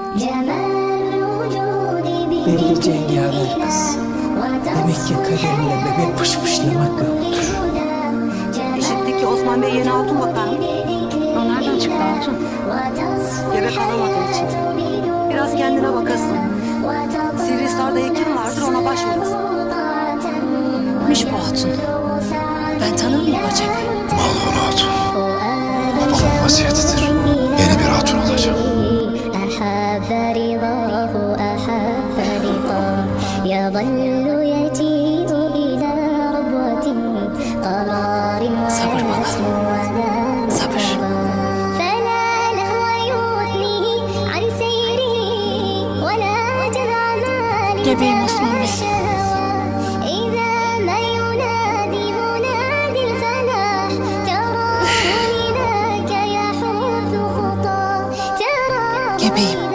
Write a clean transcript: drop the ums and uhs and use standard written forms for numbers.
Bir de cengaver kız. Demek ki kaderine bebek pışpışlamak yoktur. İşittik ki Osman Bey yeni hatun bakar mı? O nereden çıktı hatun? Gebe kalamadığı için. Biraz kendine bakasın. Sivrihisar'da hekim vardır, ona başvurasın. Miş bu hatun. Ben tanır mıyım acaba? Malhun Hatun. Babamın vasiyetidir. Yeni bir hatun olacağım. Sabır bana. Sabır. Gebeyim Osman Bey. Gebeyim.